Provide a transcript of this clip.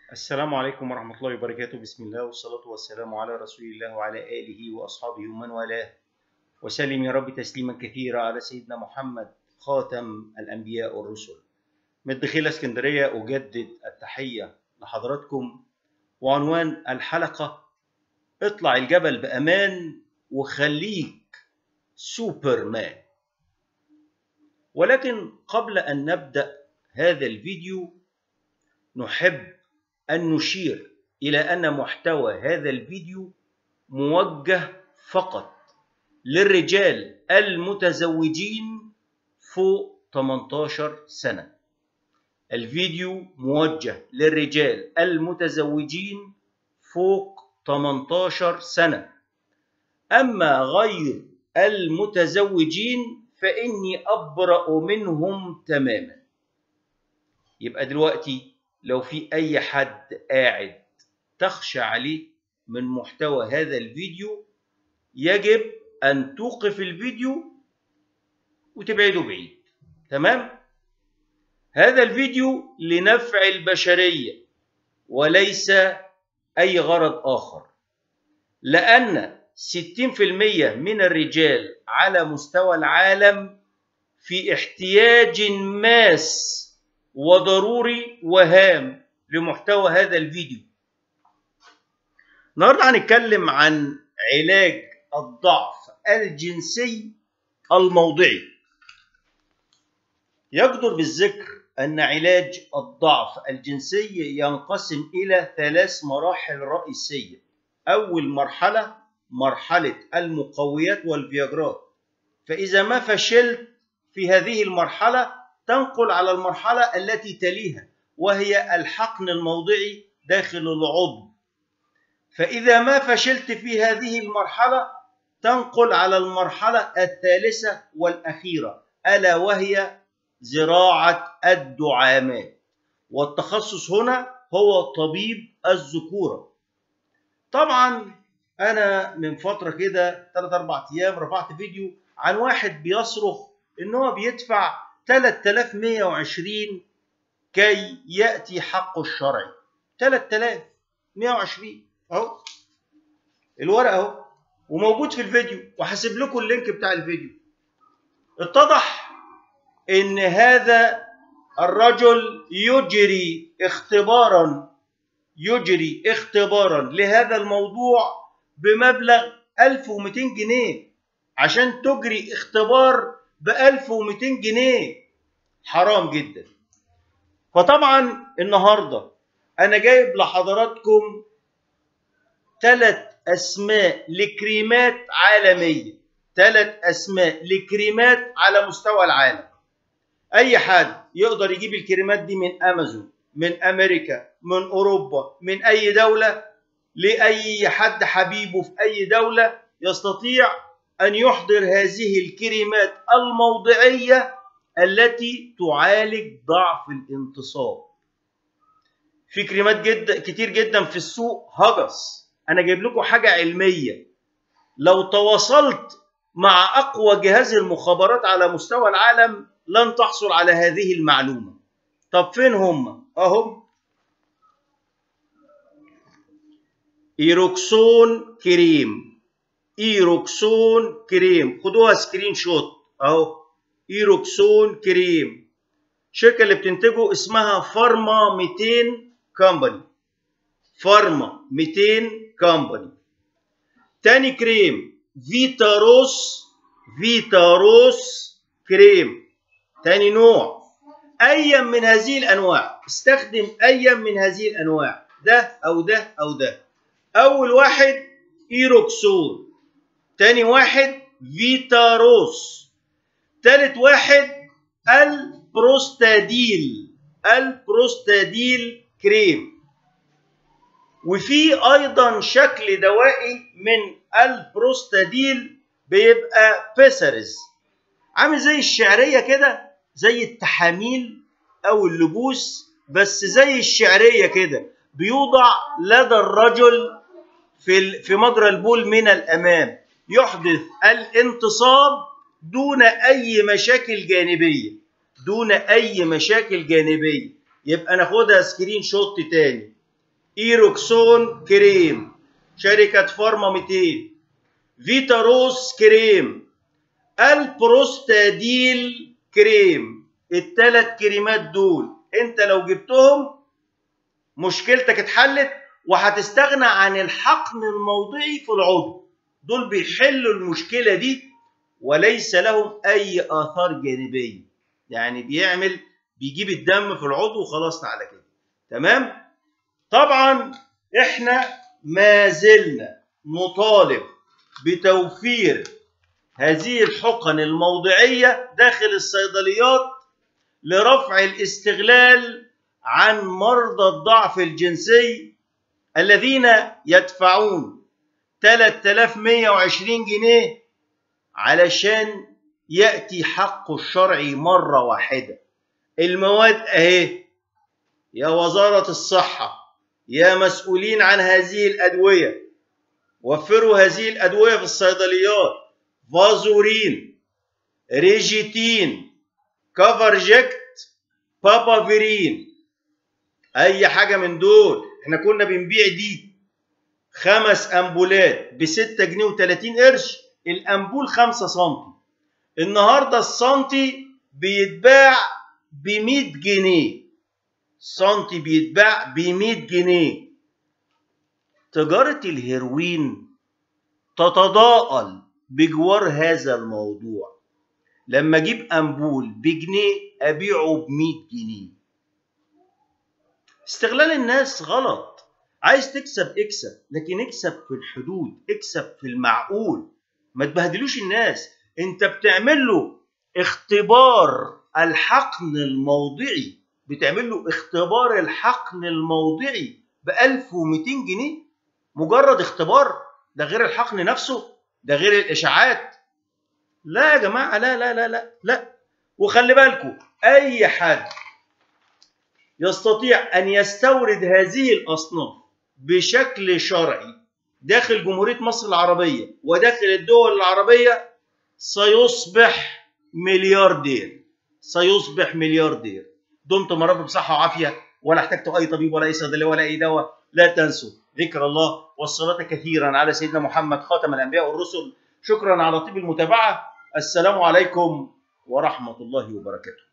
السلام عليكم ورحمة الله وبركاته. بسم الله والصلاة والسلام على رسول الله وعلى آله وأصحابه ومن والاه، وسلم يا رب تسليما كثيرا على سيدنا محمد خاتم الأنبياء والرسل. من الدخيلة اسكندرية أجدد التحية لحضراتكم، وعنوان الحلقة: اطلع الجبل بأمان وخليك سوبرمان. ولكن قبل أن نبدأ هذا الفيديو نحب أن نشير إلى أن محتوى هذا الفيديو موجه فقط للرجال المتزوجين فوق 18 سنة. الفيديو موجه للرجال المتزوجين فوق 18 سنة. أما غير المتزوجين فإني أبرأ منهم تماما. يبقى دلوقتي لو في أي حد قاعد تخشى عليه من محتوى هذا الفيديو، يجب أن توقف الفيديو وتبعده بعيد. تمام؟ هذا الفيديو لنفع البشرية وليس أي غرض آخر، لأن 60% من الرجال على مستوى العالم في احتياج ماس وضروري وهام لمحتوى هذا الفيديو. النهارده هنتكلم عن علاج الضعف الجنسي الموضعي. يجدر بالذكر أن علاج الضعف الجنسي ينقسم إلى 3 مراحل رئيسية. أول مرحلة مرحلة المقويات والفياجرات، فإذا ما فشلت في هذه المرحلة تنقل على المرحلة التي تليها، وهي الحقن الموضعي داخل العضو. فإذا ما فشلت في هذه المرحلة تنقل على المرحلة الثالثة والأخيرة، ألا وهي زراعة الدعامات. والتخصص هنا هو طبيب الذكورة. طبعا أنا من فترة كده 3-4 أيام رفعت فيديو عن واحد بيصرخ إن هو بيدفع 3120 كي يأتي حقه الشرعي. 3120 اهو الورقة اهو، وموجود في الفيديو، وهسيب لكم اللينك بتاع الفيديو. اتضح ان هذا الرجل يجري اختبارا لهذا الموضوع بمبلغ 1200 جنيه. عشان تجري اختبار ب 1200 جنيه حرام جدا. فطبعا النهارده انا جايب لحضراتكم 3 أسماء لكريمات عالمية، 3 أسماء لكريمات على مستوى العالم. أي حد يقدر يجيب الكريمات دي من أمازون، من أمريكا، من أوروبا، من أي دولة، لأي حد حبيبه في أي دولة يستطيع أن يحضر هذه الكريمات الموضعية التي تعالج ضعف الانتصاب. في كريمات كتير جدا في السوق هجس. أنا جايب لكم حاجة علمية. لو تواصلت مع أقوى جهاز المخابرات على مستوى العالم لن تحصل على هذه المعلومة. طب فين هم؟ أهم. إيروكسون كريم، خدوها سكرين شوت أهو. إيروكسون كريم، الشركة اللي بتنتجه اسمها فارما 200 كامباني. تاني كريم فيتاروس كريم، تاني نوع. أي من هذه الأنواع، استخدم أي من هذه الأنواع، ده أو ده أو ده. أول واحد إيروكسون، تاني واحد فيتاروس، تالت واحد البروستاديل كريم. وفي أيضا شكل دوائي من البروستاديل بيبقى بيسرز، عامل زي الشعرية كده، زي التحاميل أو اللبوس، بس زي الشعرية كده، بيوضع لدى الرجل في مجرى البول من الأمام، يحدث الانتصاب دون أي مشاكل جانبية. يبقى ناخدها سكرين شوت تاني. إيروكسون كريم شركة فارما 200، فيتاروس كريم، البروستاديل كريم. الثلاث كريمات دول انت لو جبتهم مشكلتك اتحلت، وهتستغنى عن الحقن الموضعي في العضو. دول بيحلوا المشكلة دي وليس لهم أي آثار جانبية، يعني بيجيب الدم في العضو وخلصنا على كده. تمام؟ طبعا احنا ما زلنا نطالب بتوفير هذه الحقن الموضعية داخل الصيدليات لرفع الاستغلال عن مرضى الضعف الجنسي الذين يدفعون 3120 جنيه علشان يأتي حقه الشرعي مرة واحدة. المواد اهي، يا وزارة الصحة، يا مسؤولين عن هذه الأدوية، وفروا هذه الأدوية في الصيدليات. فازورين، ريجيتين، كافرجكت، بابافيرين، أي حاجة من دول. احنا كنا بنبيع دي 5 أمبولات ب6 جنيه و30 قرش، الأمبول 5 سنتي. النهاردة السنتي بيتباع ب100 جنيه، سنتي بيتباع ب100 جنيه. تجارة الهيروين تتضاءل بجوار هذا الموضوع. لما اجيب امبول بجنيه ابيعه ب100 جنيه. استغلال الناس غلط. عايز تكسب اكسب، لكن اكسب في الحدود، اكسب في المعقول، ما تبهدلوش الناس. انت بتعمل له اختبار الحقن الموضعي، بتعمل له اختبار الحقن الموضعي ب1200 جنيه، مجرد اختبار. ده غير الحقن نفسه، ده غير الاشاعات. لا يا جماعه، لا لا لا لا لا. وخلي بالكم، اي حد يستطيع ان يستورد هذه الاصناف بشكل شرعي داخل جمهوريه مصر العربيه وداخل الدول العربيه سيصبح ملياردير، سيصبح ملياردير. دمتم يا رب بصحه وعافيه، ولا احتجتم اي طبيب ولا اي صيدليه ولا اي دواء. لا تنسوا ذكر الله والصلاه كثيرا على سيدنا محمد خاتم الانبياء والرسل. شكرا على طيب المتابعه. السلام عليكم ورحمه الله وبركاته.